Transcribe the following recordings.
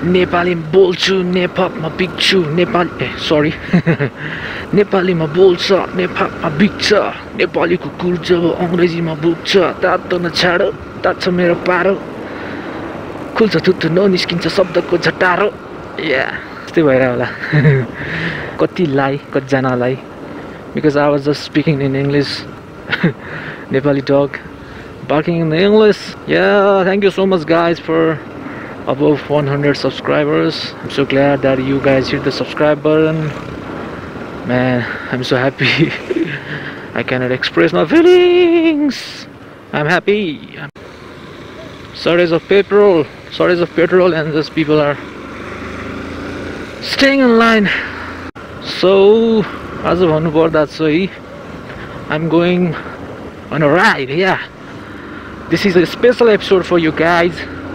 नेपालीमा बोल्छु नेपालमा बिग्छु नेपाली सरी नेपालीमा बोल्छ नेपालमा बिग्छ नेपाली कुकुर जब अङ्ग्रेजीमा बुक्छ तातो नछाडो तात्छ मेरो पारो खुल्छ थुत्थु ननिस्किन्छ शब्दको झटारो या त्यस्तै भएर होला कतिलाई कतिजनालाई because I was just speaking in English Nepali dog barking in English. Yeah, thank you so much guys for above 100 subscribers. I'm so glad that you guys hit the subscribe button. Man, I'm so happy. I cannot express my feelings. I'm happy. Shortage of petrol, and just people are staying in line. So as of भन्नुपर्दा चाहिँ I'm going on a ride. Yeah, this is a special episode for you guys.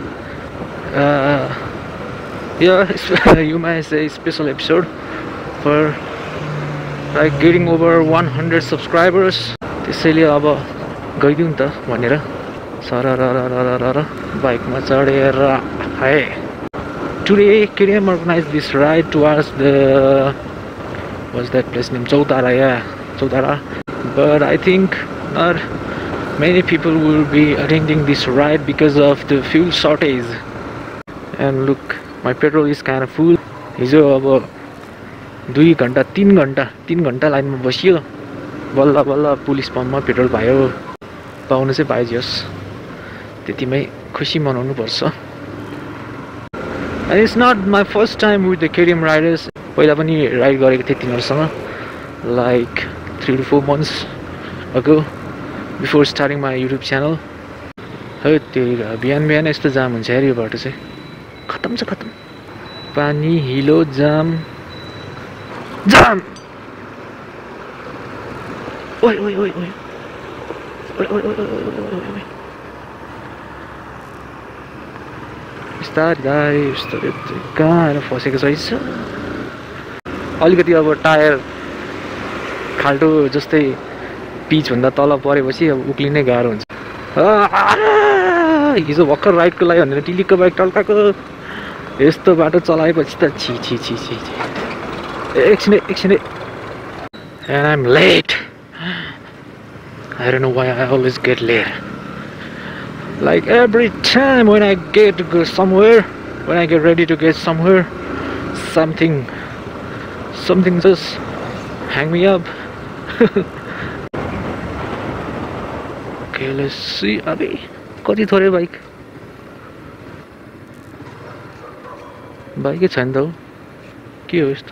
Yeah, you might say special episode for like getting over 100 subscribers. त्यसैले अब गइदिउँ नि त भनेर सररररररर बाइकमा चढेर हाय. Today KTM organized this ride towards the what's that place name? Chautara. Yeah, Chautara. But I think not many people will be attending this ride because of the fuel shortage. And look, my petrol is kind of full. हिजो अब 2 घण्टा 3 घण्टा लाइनमा बसियो बल्ल बल्ल police पम्पमा petrol पायो. पाउनु चाहिँ पाइदियोस्, त्यतिमै खुसी मनाउनु पर्छ. And it's not my first time with the KTM riders. पहिला पनि राइड गरेको थिएँ तिनीहरूसँग like 3 to 4 months ago before starting my YouTube channel. है त्यो बिहान यस्तो जाम हुन्छ यार यो बाटो चाहिँ. खतम छ खतम. पानी हिलो जाम ओइ ओइ ओइ ओइ ओइ ओइ ओइ बिस्तारै बिस्तारै कहाँ आएर फसेको रहेछ. अलिकति अब टायर खाल्टो जस्तै पिचभन्दा तल परेपछि अब उक्लिनै गाह्रो हुन्छ. हिजो भर्खर राइडको लागि भनेर टिलिकको बाइक टल्काएको यस्तो बाटो चलाएपछि त छि छि छि छि एकछिन. And I'm late. I don't know why I always get late. Like every time when I get to go somewhere, when I get ready to get somewhere, something just hang me up. Okay, let's see. Abhi कति थोरै bike बाइकै छैन त हो. के हो यस्तो.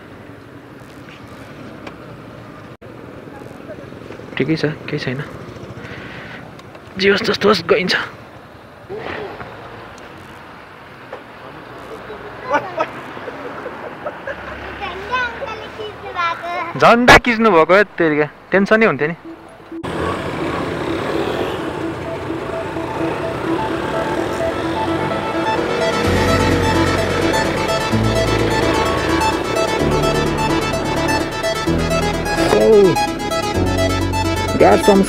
ठिकै छ, केही छैन. जे होस् जस्तो होस् गइन्छ. झन्डा खिच्नु भएको तेरिका टेन्सनै हुन्थ्यो नि. Got some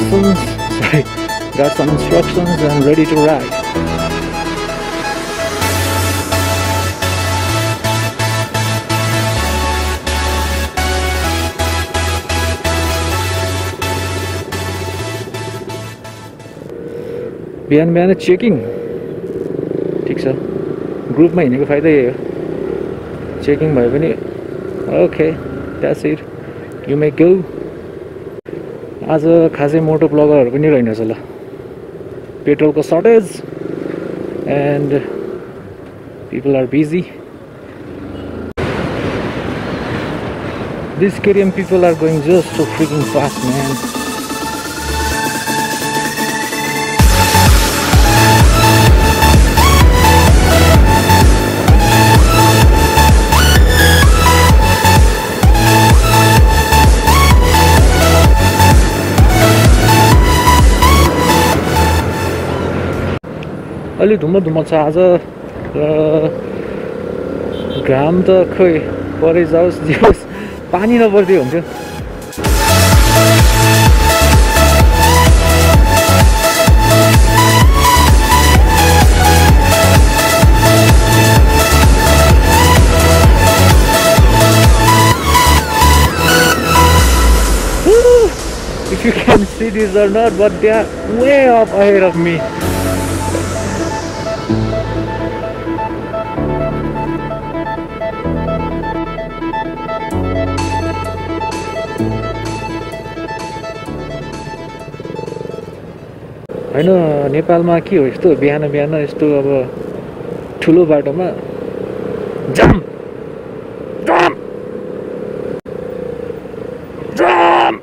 instructions and ready to ride. बिहान चेकिङ ठिक छ. ग्रुपमा हिँडेको फाइदा यही हो. चेकिङ भयो भने okay that's it, you may go. आज खासै मोटो ब्लगरहरू पनि रहेनछ ल. पेट्रोलको shortage and people are busy. These KTM people are going just so freaking fast, man. अलि धुम्म छ आज र घाम त खै परै जाओस् जे होस् पानी नपर्दै हुन्थ्यो. cities or not, but they are way up ahead of me. हैन नेपालमा के हो यस्तो बिहान बिहान यस्तो अब ठुलो बाटोमा जाम जाम जाम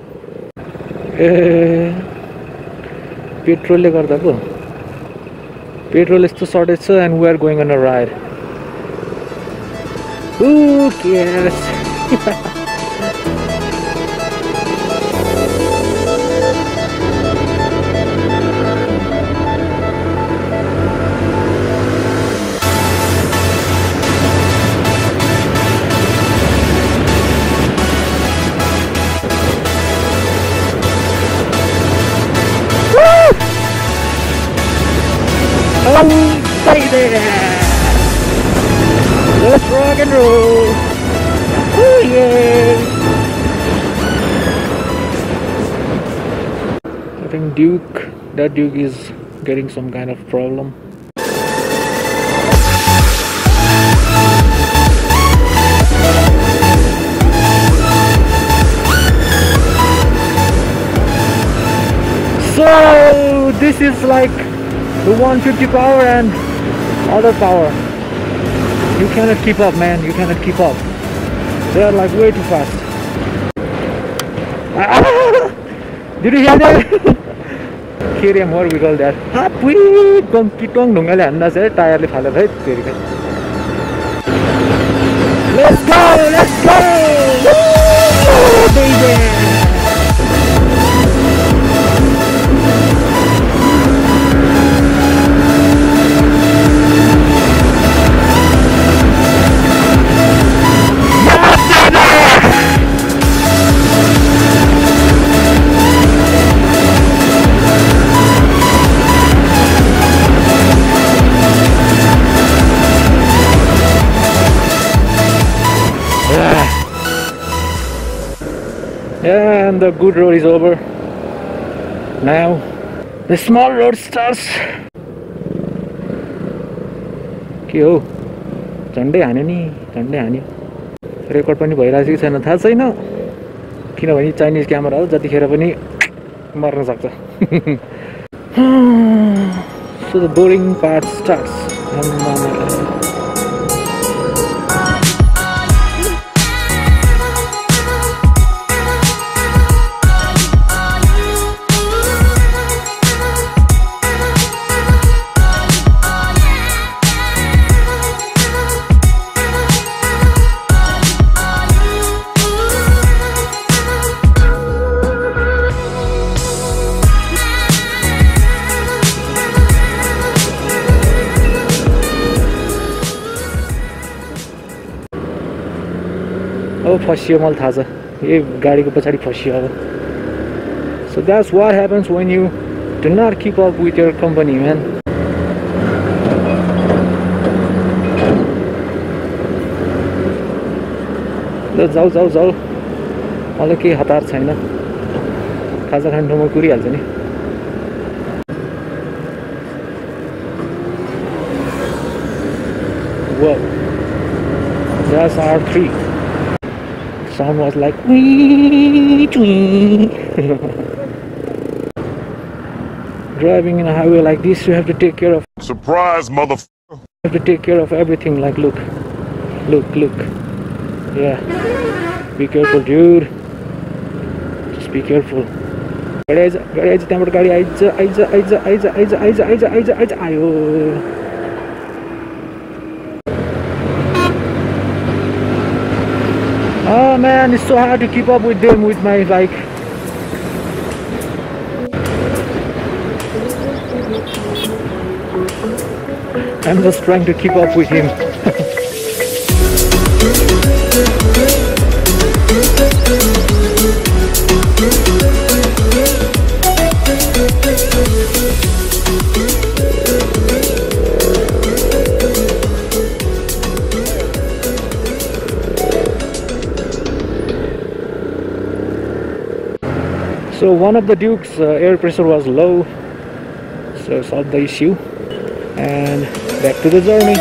ए पेट्रोलले गर्दा पो पेट्रोल यस्तो सर्टेज छ and we are going on a ride who cares Stay there. Let's rock and roll. Oh yeah. I think that Duke is getting some kind of problem. So this is like the 150 power and other power. You cannot keep up, man. You cannot keep up. They are like way too fast. Did you hear that? Kiriam, what we call that? Happy kitong nungale anna se tire le phale bhai teri ka. Let's go, let's go. Woo, baby. Yeah, and the good road is over. Now the small road starts. के हो झन्डै हान्यो नि झन्डै हान्यो record पनि भइरहेछ कि छैन थाहा छैन किनभने चाइनिज क्यामेरा हो जतिखेर पनि मर्न सक्छ So the boring part starts. Oh, फसियो मलाई थाहा छ यही गाडीको पछाडि फसियो अब So that's what happens when you do not keep up with your company, man. ल जाऊ जाऊ जाऊ मलाई केही हतार छैन खाजा खाने ठाउँमा कुरिहाल्छ नि Whoa, that's R3. Sound was like wee twee. Driving in a highway like this, you have to take care of surprise, motherfucker. You have to take care of everything. Like look. Yeah, be careful, dude. Just be careful. गाडी आइज त्यहाँबाट गाडी आइज आयो Oh man, it's so hard to keep up with them with my bike. I'm just trying to keep up with him. So one of the Dukes air pressure was low, so solved the issue and back to the journey.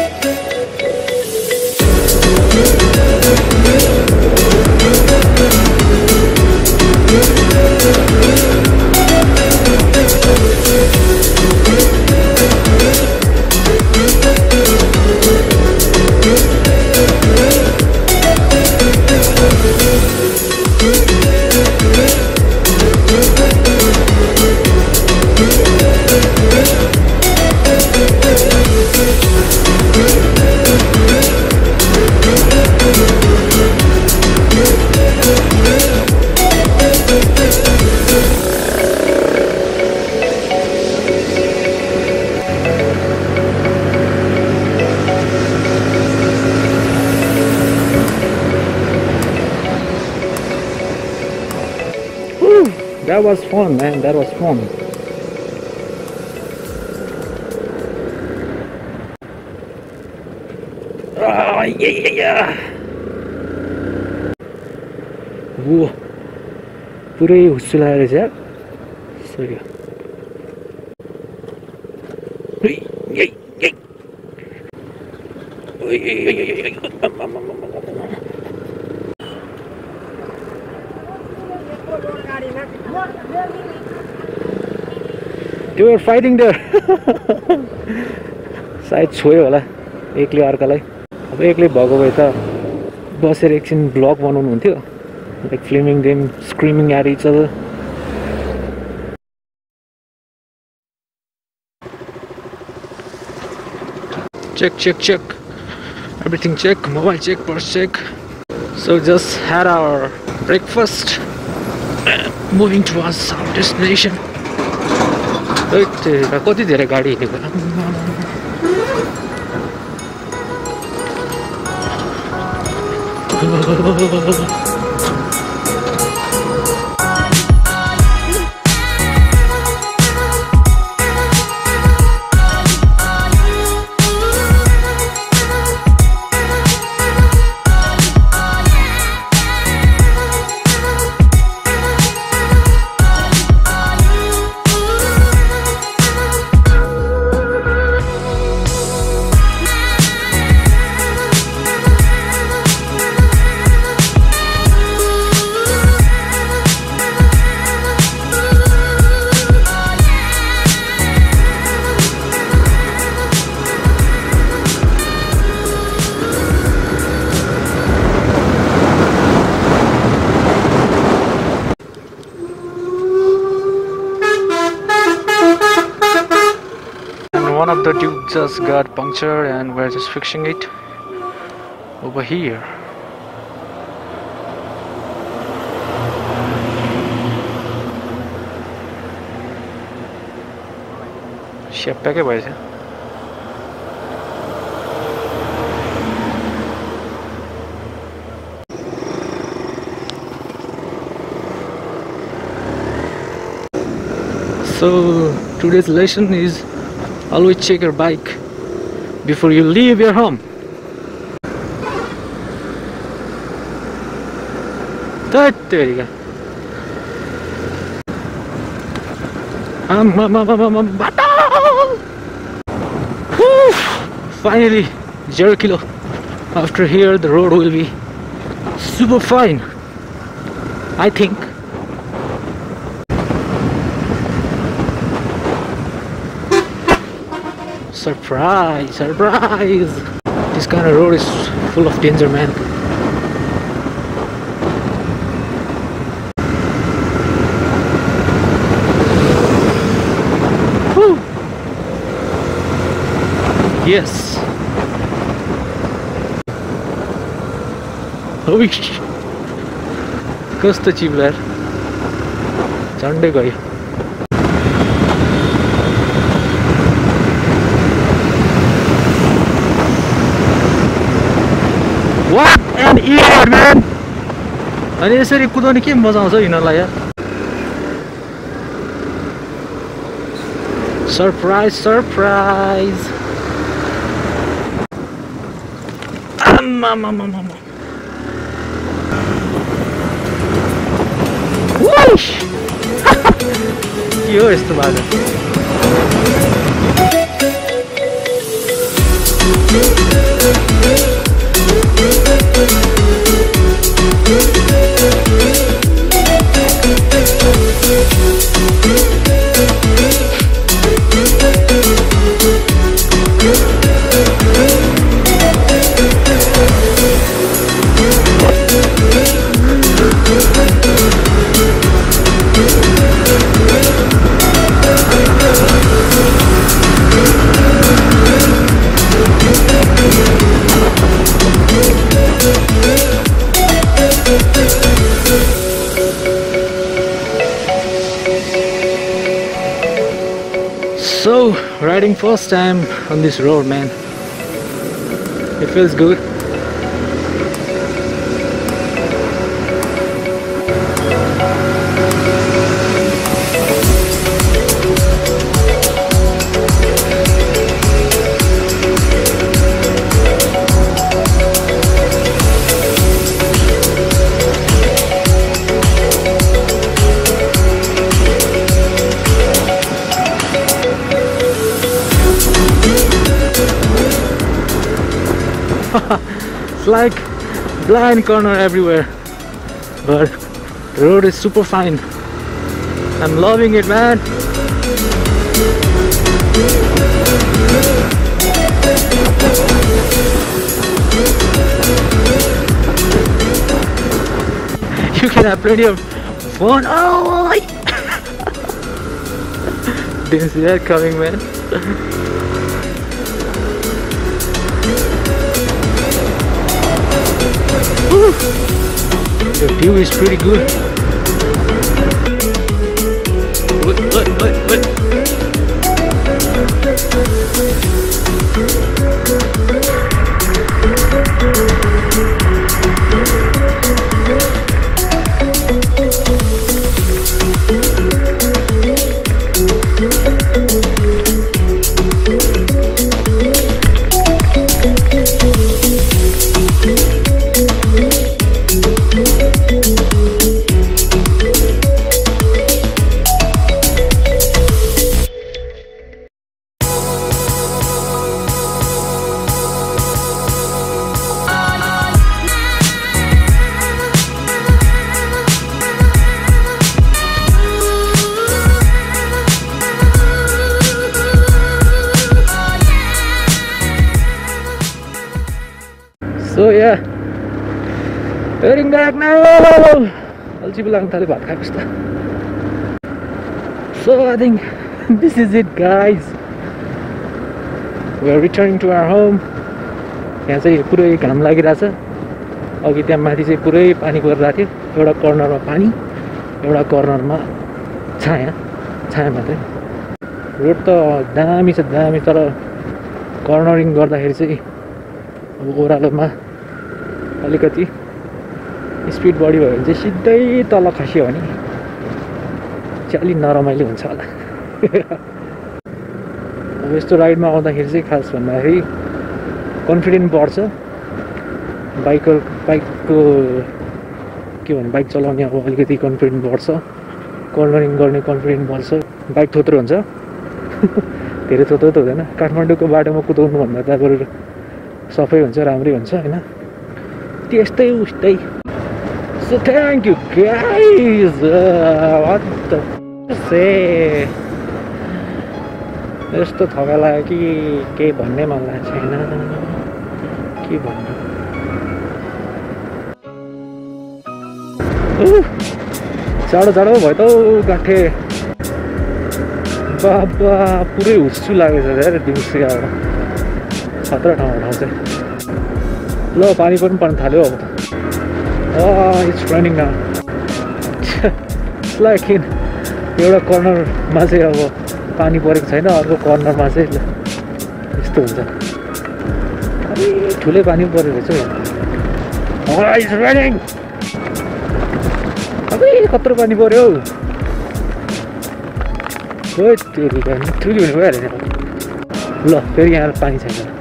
That was fun, man. That was fun. Ah, yeah. Whoa. पुरै हुस्सुलाएर छ sorry They were fighting there. सायद छोयो होला एकले अर्कालाई अब एकले भएको भए त बसेर एकछिन ब्लग बनाउनु हुन्थ्यो like filming them screaming at each other. Check everything check, mobile check, purse check. So just had our breakfast, moving towards our destination. कति धेरै गाडी हिँडेको One of the Duke just got punctured and we're just fixing it over here. Siapa ke bahasa? So today's lesson is always check your bike before you leave your home. There you go. Finally 0 kilo. After here the road will be super fine, I think. Surprise! This kind of road is full of danger, man. Whew. Yes. कस्तो चिप्लार झन्डै गयो. What an idiot, man! अनि यसरी कुदाउने के मजा आउँछ यिनीहरुलाई यार. Surprise! Whoosh! के हो यस्तो बाटो? So, riding first time on this road, man. It feels good. It's like blind corner everywhere, but the road is super fine. I'm loving it, man. You can have plenty of fun. Oh, didn't see that coming, man. The view is pretty good. Look. So yeah, heading back now. Alchi belang thale bhat khako sta. So I think this is it, guys. We are returning to our home. यहाँ चाहिँ पुरै घाम लागिरहेछ. अघि त्यहाँ माथि चाहिँ पुरै पानी परिरहेको थियो. एउटा कर्नरमा पानी, एउटा कर्नरमा छाया मात्रै. रोड त दामी छ, दामी, तर कर्नरिङ गर्दाखेरि चाहिँ अब ओह्रालोमा अलिकति स्पिड बढी भयो भने चाहिँ सिधै तल खस्यो भने चाहिँ अलि नरमाइलो हुन्छ होला. अब यस्तो राइडमा आउँदाखेरि चाहिँ खास भन्दाखेरि कन्फिडेन्ट बढ्छ. बाइकको के भन्नु, बाइक चलाउने अब अलिकति कन्फिडेन्ट बढ्छ. कर्नरिङ गर्ने कन्फिडेन्ट बढ्छ. बाइक थोत्रो हुन्छ. धेरै थोत्रो त हुँदैन. काठमाडौँको बाटोमा कुदाउनुभन्दा त बरु सफै हुन्छ, राम्रै हुन्छ हैन. त्यस्तै उस्तै. So thank you guys. What the say? यस्तो थका लाग्यो कि केही भन्नै मन लागेको छैन. के भन्नु. जाडो भयो त गाँठे. बाबा पुरै हुस्सु लागेछ यार दिउँसो. अब खतरा ठाउँ चाहिँ ल पानी पनि पर्न थाल्यो अब त. It's running now. लाइक एउटा कर्नरमा चाहिँ अब पानी परेको छैन, अर्को कर्नरमा चाहिँ यस्तो हुन्छ. अलि ठुलै पानी परेको रहेछ. It's running. अब कत्रो पानी पर्यो. ठुलो हुने भयो. ल फेरि यहाँ पानी छैन.